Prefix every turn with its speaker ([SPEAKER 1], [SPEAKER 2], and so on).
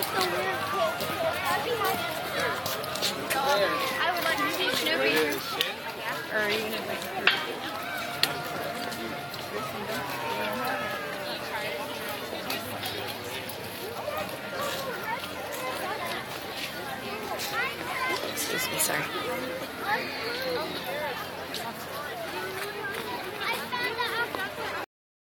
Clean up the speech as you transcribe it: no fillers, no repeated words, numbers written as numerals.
[SPEAKER 1] I would like to see Snoopy. Or even if excuse me, sorry.